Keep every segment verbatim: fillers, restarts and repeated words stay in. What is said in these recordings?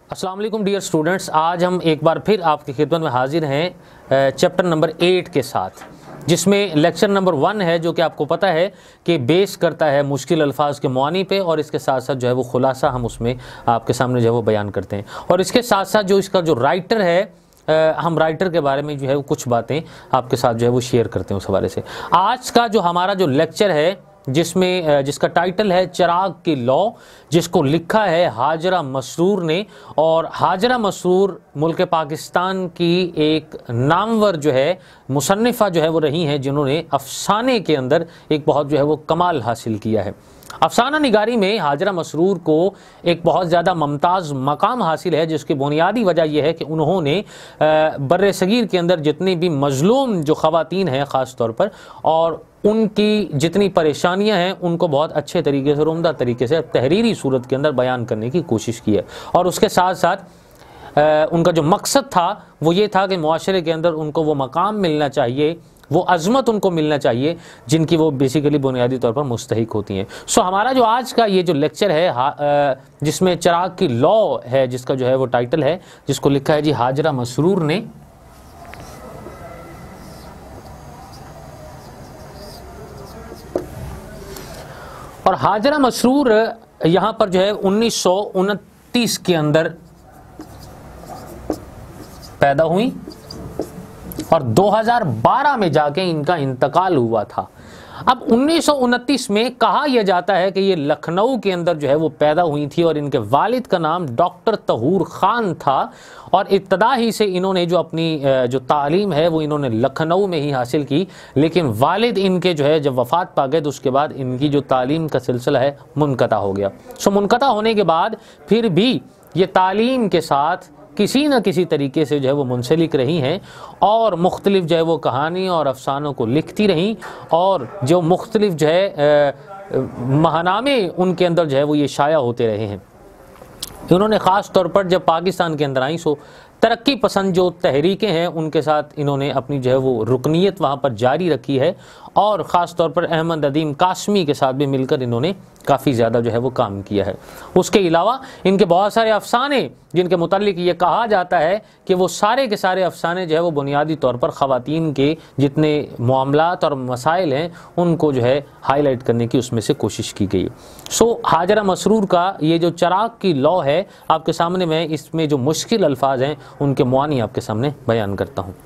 अस्सलाम वालेकुम dear students, आज हम एक बार फिर आपकी खिदमत में हाजिर हैं चैप्टर नंबर एट के साथ, जिसमें लेक्चर नंबर वन है जो कि आपको पता है कि बेस करता है मुश्किल अल्फाज के मानी पे, और इसके साथ साथ जो है वो खुलासा हम उसमें आपके सामने जो है वो बयान करते हैं। और इसके साथ साथ जो इसका जो राइटर है, आ, हम राइटर के बारे में जो है वो कुछ बातें आपके साथ जो है वो शेयर करते हैं उस हवाले से। आज का जो हमारा जो लेक्चर है, जिसमें जिसका टाइटल है चिराग की लौ, जिसको लिखा है हाजरा मसरूर ने, और हाजरा मसरूर मुल्क पाकिस्तान की एक नामवर जो है मुसन्निफ़ा जो है वो रही हैं, जिन्होंने अफसाने के अंदर एक बहुत जो है वो कमाल हासिल किया है। अफसाना निगारी में हाजरा मसरूर को एक बहुत ज़्यादा मुमताज़ मकाम हासिल है, जिसकी बुनियादी वजह यह है कि उन्होंने बर्रे सगीर के अंदर जितनी भी मजलूम जो ख़वातीन हैं ख़ास तौर पर, और उनकी जितनी परेशानियां हैं उनको बहुत अच्छे तरीके से, उम्दा तरीके से तहरीरी सूरत के अंदर बयान करने की कोशिश की है। और उसके साथ साथ आ, उनका जो मकसद था वो ये था कि मुआशरे के अंदर उनको वो मकाम मिलना चाहिए, वो अज़मत उनको मिलना चाहिए जिनकी वो बेसिकली बुनियादी तौर पर मुस्तहिक होती हैं। सो हमारा जो आज का ये जो लेक्चर है, जिसमें चिराग की लौ है, जिसका जो है वो टाइटल है, जिसको लिखा है जी हाजरा मसरूर ने। और हाजरा मसरूर यहाँ पर जो है उन्नीस सौ उनतीस के अंदर पैदा हुई और दो हज़ार बारह में जाके इनका इंतकाल हुआ था। अब उन्नीस सौ उनतीस में कहा यह जाता है कि ये लखनऊ के अंदर जो है वो पैदा हुई थी, और इनके वालिद का नाम डॉक्टर तहूर खान था, और इब्तदा ही से इन्होंने जो अपनी जो तालीम है वो इन्होंने लखनऊ में ही हासिल की। लेकिन वालिद इनके जो है जब वफ़ात पा गए तो उसके बाद इनकी जो तालीम का सिलसिला है मुनक़ता हो गया। सो मुनक़ता होने के बाद फिर भी ये तालीम के साथ किसी न किसी तरीके से जो है वो मुंसलिक रही हैं, और मुख्तलिफ जो है वो कहानी और अफसानों को लिखती रहीं, और जो मुख्तलिफ जो है महानामे उनके अंदर जो है वो ये शाया होते रहे हैं। इन्होंने ख़ास तौर पर जब पाकिस्तान के अंदर आई, सो तरक्की पसंद जो तहरीकें हैं उनके साथ इन्होंने अपनी जो है वो रुकनीत वहाँ पर जारी रखी है, और ख़ास तौर पर अहमद अदीम कासमी के साथ भी मिलकर इन्होंने काफ़ी ज़्यादा जो है वो काम किया है। उसके अलावा इनके बहुत सारे अफसाने जिनके मुतालिक ये कहा जाता है कि वो सारे के सारे अफसाने जो है वो बुनियादी तौर पर ख़वातीन के जितने मामलात और मसाइल हैं उनको जो है हाईलाइट करने की उसमें से कोशिश की गई। सो हाजरा मसरूर का ये जो चिराग की लौ है आपके सामने, मैं इसमें जो मुश्किल अल्फाज हैं उनके मुआनी आपके सामने बयान करता हूँ।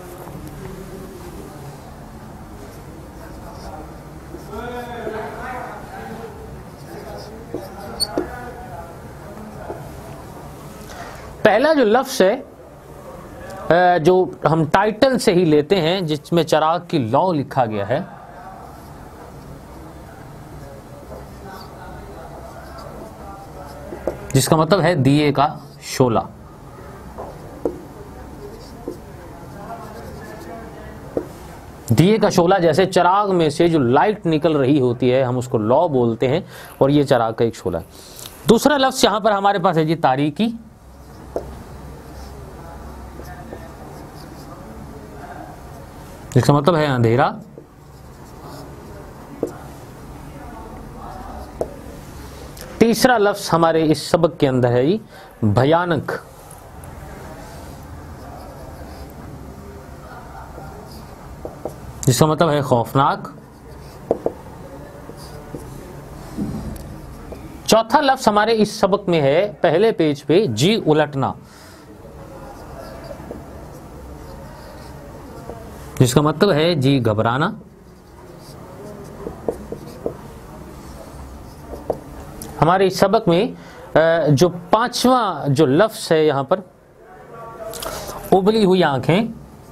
पहला जो लफ्ज़ है जो हम टाइटल से ही लेते हैं, जिसमें चिराग की लौ लिखा गया है, जिसका मतलब है दिए का शोला। दिए का शोला, जैसे चिराग में से जो लाइट निकल रही होती है हम उसको लौ बोलते हैं, और ये चिराग का एक शोला है। दूसरा लफ्ज़ यहाँ पर हमारे पास है जी तारीकी, जिसका मतलब है अंधेरा। तीसरा लफ्ज़ हमारे इस सबक के अंदर है जी भयानक, जिसका मतलब है खौफनाक। चौथा लफ्ज़ हमारे इस सबक में है पहले पेज पे जी उलटना, जिसका मतलब है जी घबराना। हमारे इस सबक में जो पांचवा जो लफ्ज़ है यहाँ पर उबली हुई आंखें,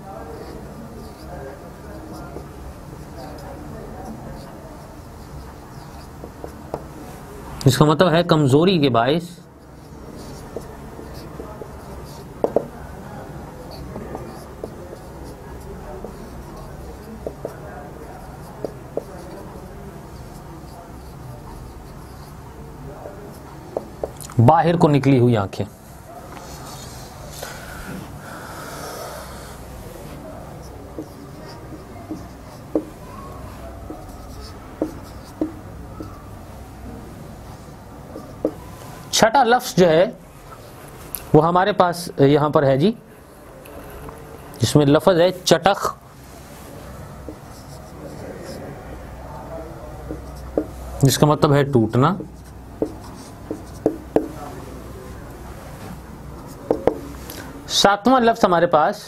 जिसका मतलब है कमजोरी के बायस। बाहर को निकली हुई आंखें। छठा लफ्ज़ जो है वो हमारे पास यहाँ पर है जी, जिसमें लफ्ज़ है चटख, जिसका मतलब है टूटना। सातवां लफ्ज़ हमारे पास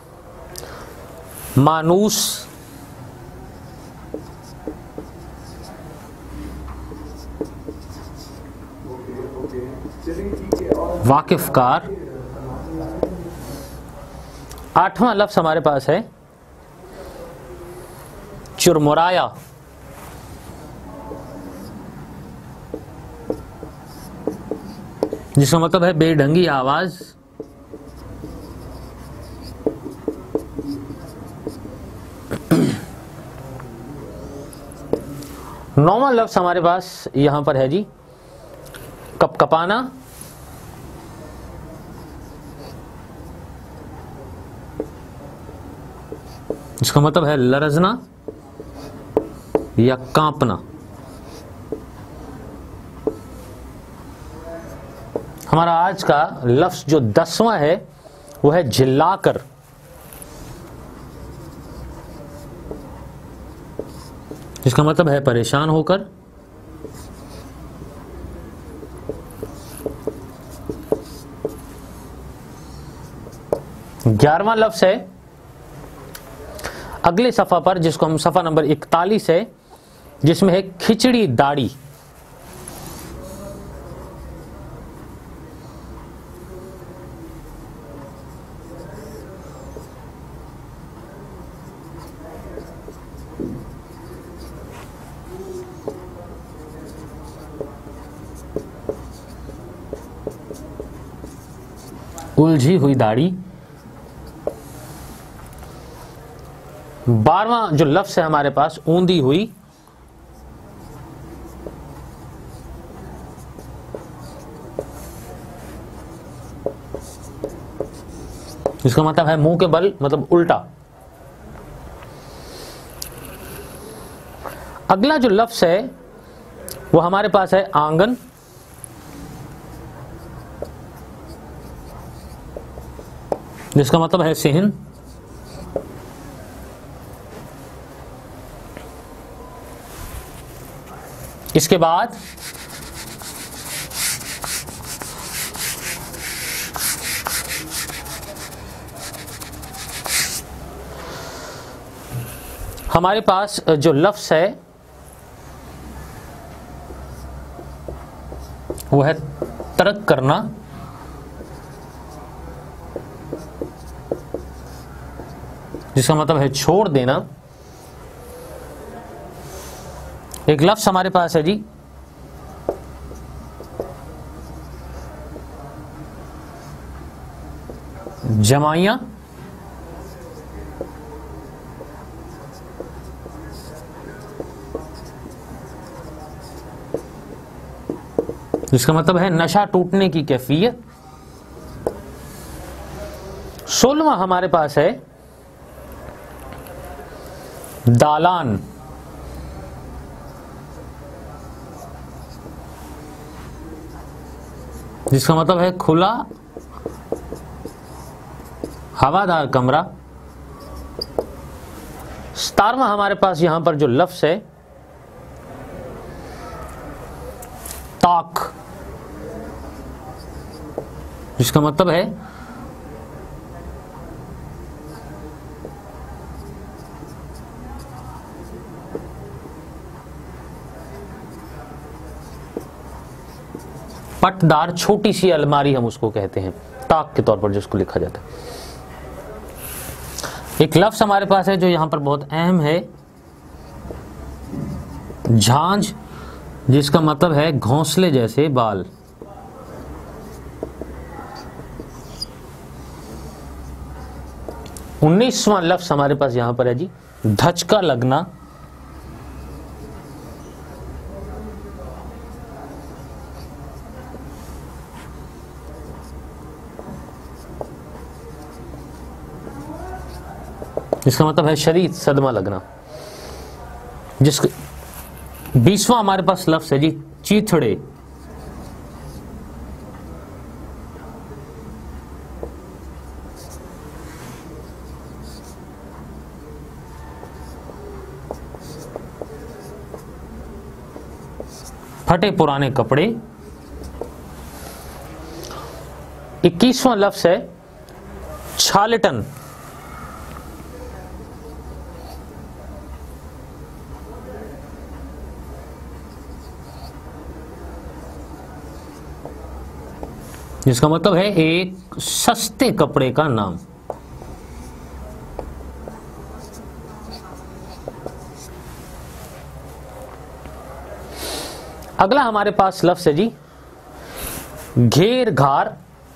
मानूस, वाकिफकार। आठवां लफ्ज़ हमारे पास है चुरमुराया, जिसका मतलब है बेढंगी आवाज। नौवां लफ्ज़ हमारे पास यहां पर है जी कपकपाना, इसका मतलब है लरजना या कांपना। हमारा आज का लफ्ज़ जो दसवां है वो है झिल्लाकर, जिसका मतलब है परेशान होकर। ग्यारहवां लफ्ज़ है अगले सफ़ा पर, जिसको हम सफ़ा नंबर इकतालीस है, जिसमें है खिचड़ी दाढ़ी। उलझी हुई दाढ़ी। बारहवां जो लफ्ज़ है हमारे पास ऊंधी हुई, इसका मतलब है मुंह के बल, मतलब उल्टा। अगला जो लफ्ज़ है वो हमारे पास है आंगन, जिसका मतलब है सेहन। इसके बाद हमारे पास जो लफ्ज़ है वो है तर्क करना, जिसका मतलब है छोड़ देना। एक लफ्ज़ हमारे पास है जी जमाइया, जिसका मतलब है नशा टूटने की कैफियत। सोलहवां हमारे पास है दालान, जिसका मतलब है खुला हवादार कमरा। सतारवां हमारे पास यहां पर जो लफ्ज़ है ताक, जिसका मतलब है पटदार छोटी सी अलमारी, हम उसको कहते हैं ताक के तौर पर जिसको लिखा जाता है। एक लफ्ज़ हमारे पास है जो यहां पर बहुत अहम है झांझ, जिसका मतलब है घोंसले जैसे बाल। उन्नीसवां लफ्ज़ हमारे पास यहां पर है जी धचका लगना, जिसका मतलब है शदीद सदमा लगना। जिसके बीसवां हमारे पास लफ्ज़ है जी चीथड़े, फटे पुराने कपड़े। इक्कीसवां लफ्ज है छालटन। जिसका मतलब है एक सस्ते कपड़े का नाम। अगला हमारे पास लफ्ज है जी घेर घार।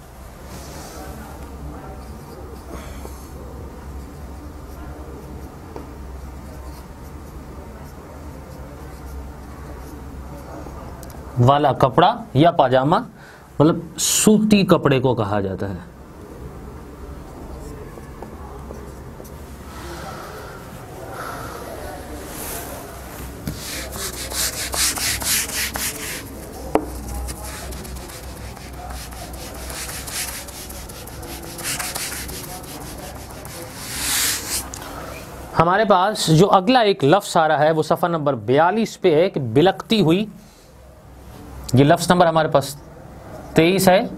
वाला कपड़ा या पाजामा, मतलब सूती कपड़े को कहा जाता है। हमारे पास जो अगला एक लफ्ज आ रहा है वो सफ़ा नंबर बयालीस पे है कि बिलकती हुई। ये लफ्ज नंबर हमारे पास तेईस है,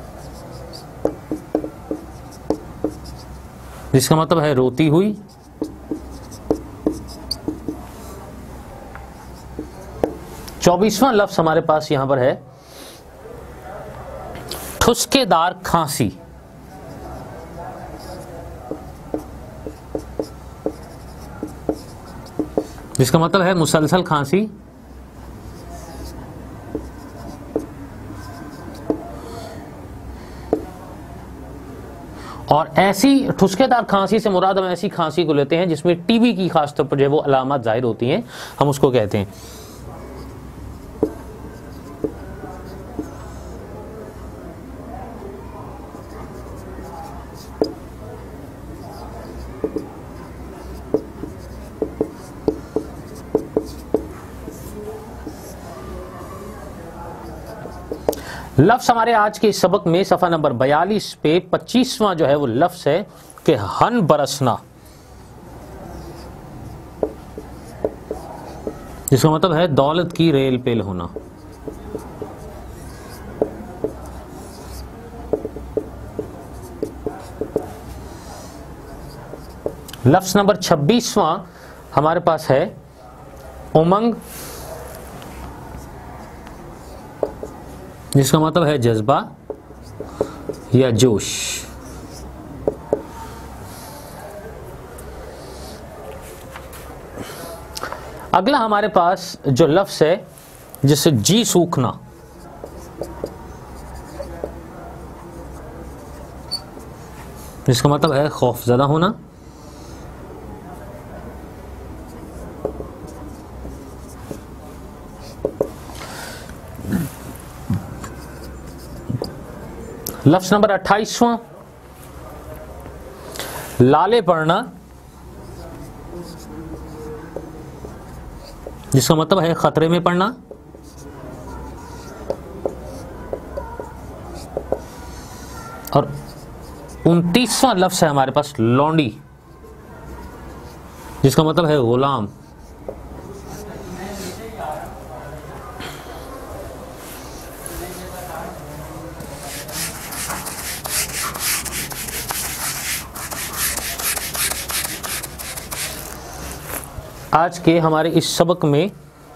जिसका मतलब है रोती हुई। चौबीसवां लफ्ज हमारे पास यहां पर है ठुसकेदार खांसी। जिसका मतलब है मुसलसल खांसी। और ऐसी ठुसकेदार खांसी से मुराद हम ऐसी खांसी को लेते हैं जिसमें टीबी की खास तौर पर जो है वो अलामत जाहिर होती हैं, हम उसको कहते हैं। लफ्ज हमारे आज के इस सबक में सफ़ा नंबर बयालीस पे पच्चीसवां जो है वो लफ्ज है कि हन बरसना। जिसका मतलब है दौलत की रेल पेल होना। लफ्ज नंबर छब्बीसवां हमारे पास है उमंग। जिसका मतलब है जज्बा या जोश। अगला हमारे पास जो लफ्ज है जिससे जी सूखना। जिसका मतलब है खौफजदा होना। लफ्ज नंबर अट्ठाईसवां लाले पड़ना। जिसका मतलब है खतरे में पड़ना। और उनतीसवां लफ्ज है हमारे पास लौंडी। जिसका मतलब है गुलाम। आज के हमारे इस सबक में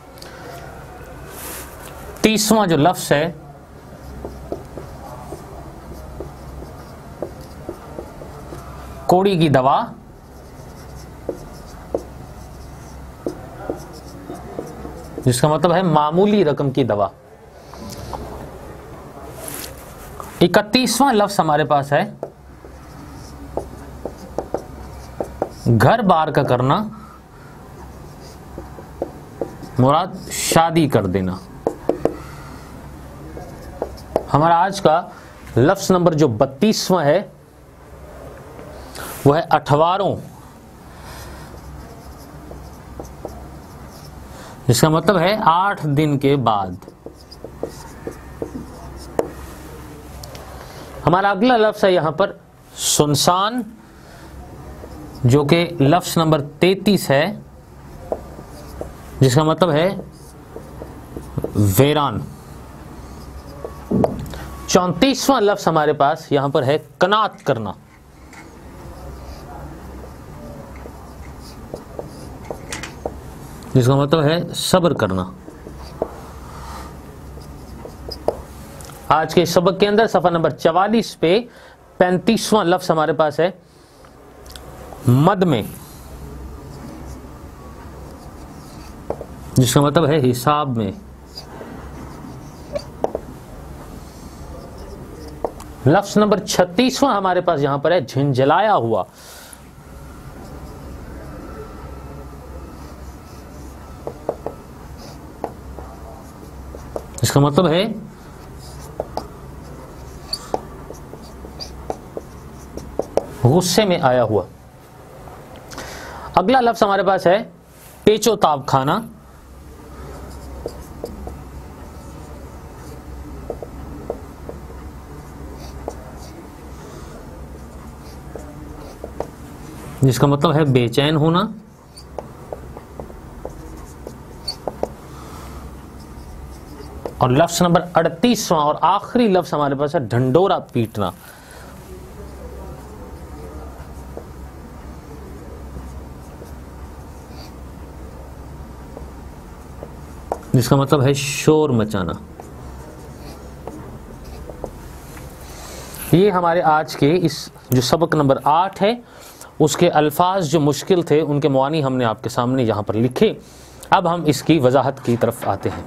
तीसवां जो लफ्ज है कोड़ी की दवा। जिसका मतलब है मामूली रकम की दवा। इकतीसवां लफ्ज हमारे पास है घर बार का करना, मुराद शादी कर देना। हमारा आज का लफ्ज नंबर जो बत्तीसवां है वो है अठवारों। इसका मतलब है आठ दिन के बाद। हमारा अगला लफ्ज है यहां पर सुनसान, जो कि लफ्ज नंबर तैतीस है, जिसका मतलब है वेरान। चौंतीसवां लफ्ज हमारे पास यहां पर है कनात करना। जिसका मतलब है सब्र करना। आज के सबक के अंदर सफा नंबर चवालीस पे पैंतीसवां लफ्ज हमारे पास है मद में, जिसका मतलब है हिसाब में। लफ्ज नंबर छत्तीसवां हमारे पास यहां पर है झिंझलाया हुआ। इसका मतलब है गुस्से में आया हुआ। अगला लफ्ज हमारे पास है पेचोताब खाना। जिसका मतलब है बेचैन होना। और लफ्ज नंबर अड़तीसवां और आखिरी लफ्ज हमारे पास है ढंडोरा पीटना। जिसका मतलब है शोर मचाना। ये हमारे आज के इस जो सबक नंबर आठ है उसके अल्फाज जो मुश्किल थे उनके मुआनी हमने आपके सामने यहाँ पर लिखे। अब हम इसकी वजाहत की तरफ आते हैं।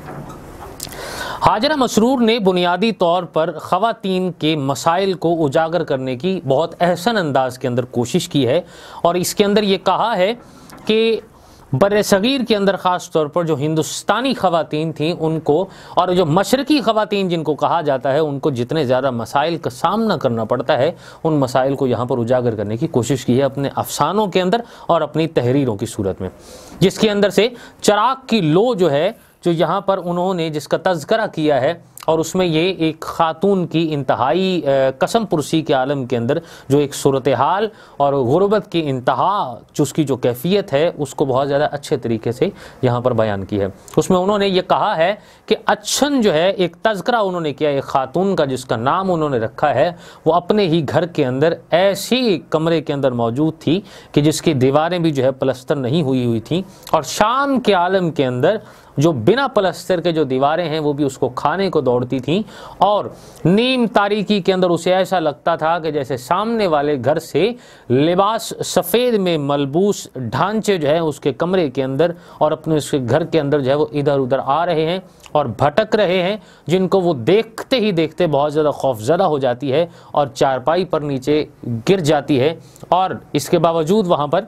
हाजरा मसरूर ने बुनियादी तौर पर ख़वातीन के मसाइल को उजागर करने की बहुत अहसन अंदाज के अंदर कोशिश की है और इसके अंदर ये कहा है कि बर्र-ए-सग़ीर के अंदर ख़ास तौर पर जो हिंदुस्तानी ख़वातीन थीं उनको और जो मशरक़ी ख़वातीन जिनको कहा जाता है उनको जितने ज़्यादा मसाइल का सामना करना पड़ता है उन मसाइल को यहाँ पर उजागर करने की कोशिश की है अपने अफ़सानों के अंदर और अपनी तहरीरों की सूरत में, जिसके अंदर से चराग़ की लो जो है जो यहाँ पर उन्होंने जिसका तज़किरा किया है और उसमें ये एक ख़ातून की इंतहाई कसम पुरसी के आलम के अंदर जो एक सूरत हाल और गुरबत की इंतहा जो उसकी जो कैफियत है उसको बहुत ज़्यादा अच्छे तरीके से यहाँ पर बयान की है। उसमें उन्होंने ये कहा है कि अच्छन जो है एक तज़किरा उन्होंने किया एक ख़ातून का जिसका नाम उन्होंने रखा है वो अपने ही घर के अंदर ऐसी कमरे के अंदर मौजूद थी कि जिसकी दीवारें भी जो है प्लस्तर नहीं हुई हुई थी और शाम के आलम के अंदर जो बिना प्लस्तर के जो दीवारें हैं वो भी उसको खाने को दौड़ती थीं और नीम तारीकी के अंदर उसे ऐसा लगता था कि जैसे सामने वाले घर से लिबास सफ़ेद में मलबूस ढांचे जो है उसके कमरे के अंदर और अपने उसके घर के अंदर जो है वो इधर उधर आ रहे हैं और भटक रहे हैं, जिनको वो देखते ही देखते बहुत ज़्यादा खौफज़दा हो जाती है और चारपाई पर नीचे गिर जाती है। और इसके बावजूद वहाँ पर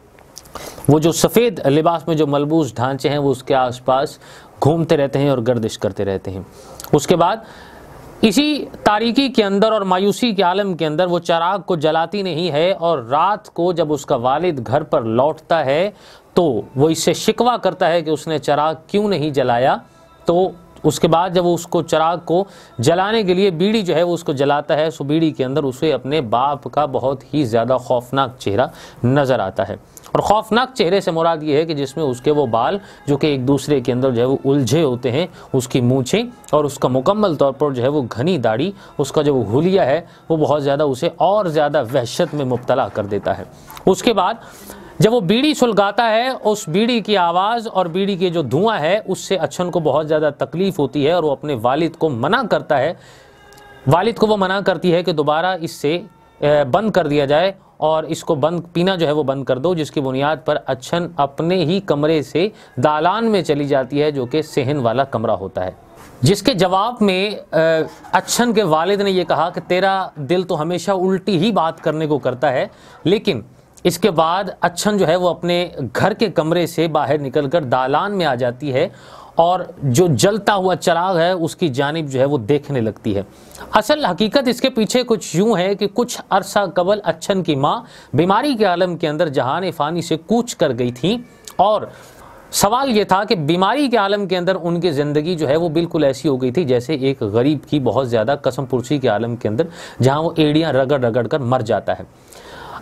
वो जो सफ़ेद लिबास में जो मलबूस ढांचे हैं वो उसके आसपास घूमते रहते हैं और गर्दिश करते रहते हैं। उसके बाद इसी तारीकी के अंदर और मायूसी के आलम के अंदर वो चराग को जलाती नहीं है और रात को जब उसका वालिद घर पर लौटता है तो वो इससे शिकवा करता है कि उसने चराग क्यों नहीं जलाया। तो उसके बाद जब वो उसको चराग को जलाने के लिए बीड़ी जो है वो उसको जलाता है, सो बीड़ी के अंदर उसे अपने बाप का बहुत ही ज़्यादा खौफनाक चेहरा नज़र आता है। और खौफनाक चेहरे से मुराद ये है कि जिसमें उसके वो बाल जो कि एक दूसरे के अंदर जो है वो उलझे होते हैं, उसकी मूछें और उसका मुकम्मल तौर पर जो है वो घनी दाढ़ी, उसका जो हुलिया है वो बहुत ज़्यादा उसे और ज़्यादा वहशत में मुब्तला कर देता है। उसके बाद जब वो बीड़ी सुलगाता है उस बीड़ी की आवाज़ और बीड़ी के जो धुआं है उससे अच्छन को बहुत ज़्यादा तकलीफ़ होती है और वो अपने वालिद को मना करता है वालिद को वो मना करती है कि दोबारा इससे बंद कर दिया जाए और इसको बंद पीना जो है वो बंद कर दो, जिसकी बुनियाद पर अच्छन अपने ही कमरे से दालान में चली जाती है जो कि सेहन वाला कमरा होता है। जिसके जवाब में अच्छन के वालिद ने यह कहा कि तेरा दिल तो हमेशा उल्टी ही बात करने को करता है। लेकिन इसके बाद अच्छन जो है वो अपने घर के कमरे से बाहर निकलकर दालान में आ जाती है और जो जलता हुआ चराग है उसकी जानिब जो है वो देखने लगती है। असल हकीकत इसके पीछे कुछ यूँ है कि कुछ अरसा कबल अच्छन की माँ बीमारी के आलम के अंदर जहान फ़ानी से कूच कर गई थी और सवाल ये था कि बीमारी के आलम के अंदर उनकी ज़िंदगी जो है वो बिल्कुल ऐसी हो गई थी जैसे एक गरीब की बहुत ज़्यादा कसम पुरसी के आलम के अंदर जहाँ वो एड़ियाँ रगड़ रगड़ कर मर जाता है।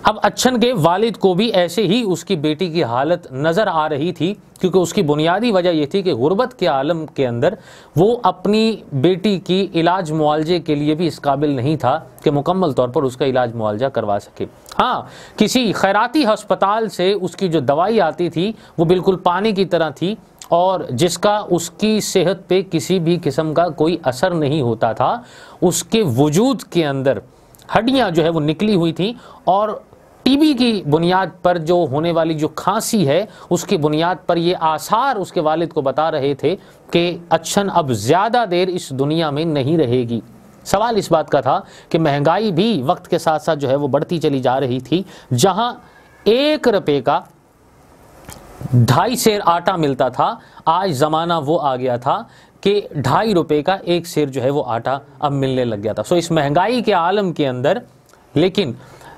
अब अच्छन के वालिद को भी ऐसे ही उसकी बेटी की हालत नज़र आ रही थी, क्योंकि उसकी बुनियादी वजह यह थी कि गुर्बत के आलम के अंदर वो अपनी बेटी की इलाज मुआवजे के लिए भी इस काबिल नहीं था कि मुकम्मल तौर पर उसका इलाज मुआवजा करवा सके। हाँ, किसी खैराती हस्पताल से उसकी जो दवाई आती थी वो बिल्कुल पानी की तरह थी और जिसका उसकी सेहत पे किसी भी किस्म का कोई असर नहीं होता था। उसके वजूद के अंदर हड्डियाँ जो है वो निकली हुई थी और टीबी की बुनियाद पर जो होने वाली जो खांसी है उसकी बुनियाद पर ये आसार उसके वालिद को बता रहे थे कि अच्छन अब ज़्यादा देर इस दुनिया में नहीं रहेगी। सवाल इस बात का था कि महंगाई भी वक्त के साथ साथ जो है वो बढ़ती चली जा रही थी। जहां एक रुपये का ढाई सेर आटा मिलता था, आज ज़माना वो आ गया था कि ढाई रुपये का एक सेर जो है वो आटा अब मिलने लग गया था। सो इस महंगाई के आलम के अंदर लेकिन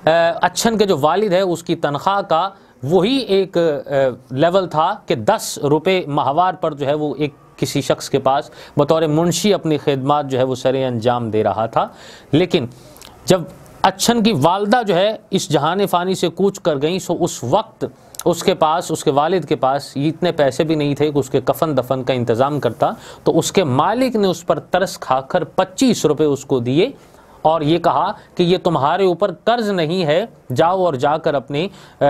अच्छन के जो वालिद है उसकी तनख्वाह का वही एक लेवल था कि दस रुपये माहवार पर जो है वो एक किसी शख्स के पास बतौर मुंशी अपनी खिदमत जो है वो सरे अंजाम दे रहा था। लेकिन जब अच्छन की वालदा जो है इस जहान फ़ानी से कूच कर गई, सो उस वक्त उसके पास, उसके वालिद के पास इतने पैसे भी नहीं थे कि उसके कफन दफन का इंतज़ाम करता। तो उसके मालिक ने उस पर तरस खाकर पच्चीस रुपये उसको दिए और ये कहा कि ये तुम्हारे ऊपर कर्ज नहीं है, जाओ और जाकर अपनी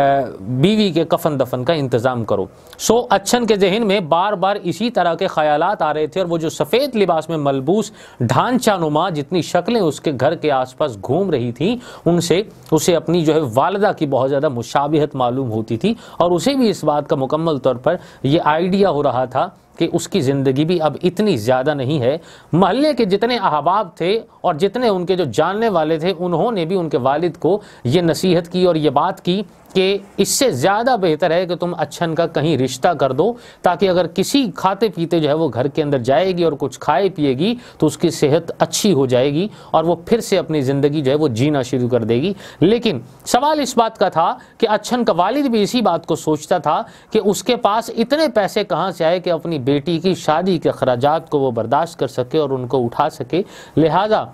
बीवी के कफन दफन का इंतज़ाम करो। सो अच्छन के जहन में बार बार इसी तरह के ख्यालात आ रहे थे और वो जो सफ़ेद लिबास में मलबूस ढांचा नुमा जितनी शक्लें उसके घर के आसपास घूम रही थी, उनसे उसे अपनी जो है वालदा की बहुत ज़्यादा मुशाबिहत मालूम होती थी और उसे भी इस बात का मुकम्मल तौर पर यह आइडिया हो रहा था कि उसकी ज़िंदगी भी अब इतनी ज़्यादा नहीं है। महल्ले के जितने अहबाब थे और जितने उनके जो जानने वाले थे, उन्होंने भी उनके वालिद को ये नसीहत की और ये बात की कि इससे ज़्यादा बेहतर है कि तुम अच्छन का कहीं रिश्ता कर दो, ताकि अगर किसी खाते पीते जो है वो घर के अंदर जाएगी और कुछ खाए पिएगी तो उसकी सेहत अच्छी हो जाएगी और वो फिर से अपनी ज़िंदगी जो है वो जीना शुरू कर देगी। लेकिन सवाल इस बात का था कि अच्छन का वालिद भी इसी बात को सोचता था कि उसके पास इतने पैसे कहाँ से आए कि अपनी बेटी की शादी के अखराजात को वो बर्दाश्त कर सके और उनको उठा सके। लिहाजा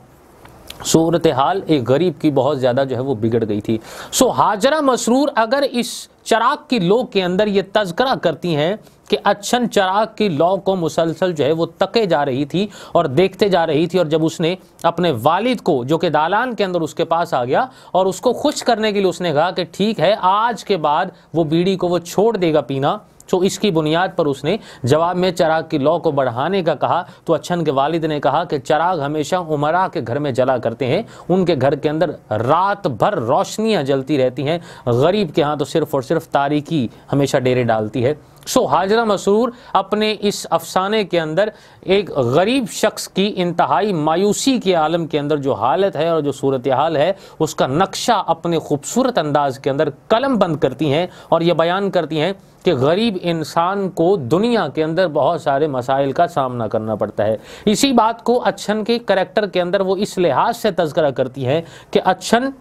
सूरत हाल एक गरीब की बहुत ज़्यादा जो है वो बिगड़ गई थी। सो हाजरा मसरूर अगर इस चराग की लौ के अंदर ये तज़किरा करती हैं कि अच्छन चराग की लौ को मुसलसल जो है वो तके जा रही थी और देखते जा रही थी, और जब उसने अपने वालिद को जो कि दालान के अंदर उसके पास आ गया और उसको खुश करने के लिए उसने कहा कि ठीक है, आज के बाद वो बीड़ी को वो छोड़ देगा पीना, तो इसकी बुनियाद पर उसने जवाब में चराग की लौ को बढ़ाने का कहा। तो अच्छन के वालिद ने कहा कि चराग हमेशा उमरा के घर में जला करते हैं, उनके घर के अंदर रात भर रोशनियां जलती रहती हैं, गरीब के यहाँ तो सिर्फ और सिर्फ तारीकी हमेशा डेरे डालती है। सो हाजरा मसरूर अपने इस अफसाने के अंदर एक गरीब शख्स की इंतहाई मायूसी के आलम के अंदर जो हालत है और जो सूरत हाल है उसका नक्शा अपने खूबसूरत अंदाज के अंदर कलम बंद करती हैं और ये बयान करती हैं कि गरीब इंसान को दुनिया के अंदर बहुत सारे मसाइल का सामना करना पड़ता है। इसी बात को अच्छन के करैक्टर के अंदर वो इस लिहाज से तज़किरा करती है कि अच्छन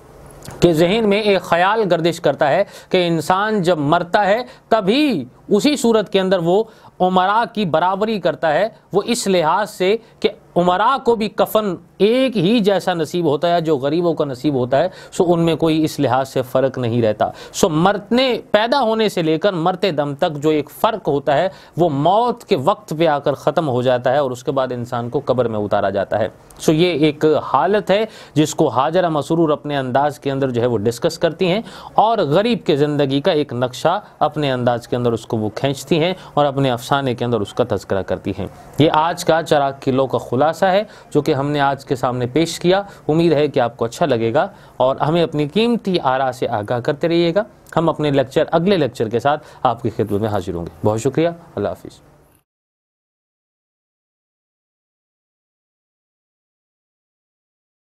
के जहन में एक ख्याल गर्दिश करता है कि इंसान जब मरता है तभी उसी सूरत के अंदर वो उमरा की बराबरी करता है। वो इस लिहाज से कि उमरा को भी कफन एक ही जैसा नसीब होता है जो गरीबों का नसीब होता है, सो उनमें कोई इस लिहाज से फ़र्क नहीं रहता। सो मरने पैदा होने से लेकर मरते दम तक जो एक फ़र्क होता है वो मौत के वक्त पे आकर ख़त्म हो जाता है और उसके बाद इंसान को कब्र में उतारा जाता है। सो ये एक हालत है जिसको हाजरा मसरूर अपने अंदाज के अंदर जो है वो डिस्कस करती हैं और गरीब के ज़िंदगी का एक नक्शा अपने अंदाज के अंदर उसको वो खींचती हैं और अपने अफसाने के अंदर उसका तज़किरा करती हैं। ये आज का चराग की लौ का खुलासा है जो कि हमने आज के सामने पेश किया। उम्मीद है कि आपको अच्छा लगेगा और हमें अपनी कीमती आरा से आगाह करते रहिएगा। हम अपने लेक्चर अगले लेक्चर के साथ आपकी खिदमत में हाजिर होंगे। बहुत शुक्रिया। अल्लाह हाफिज़।